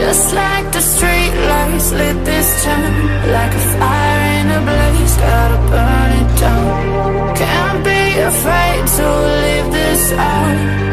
Just like the street lights lit this town, like a fire in a blaze, gotta burn it down. Can't be afraid to leave this out.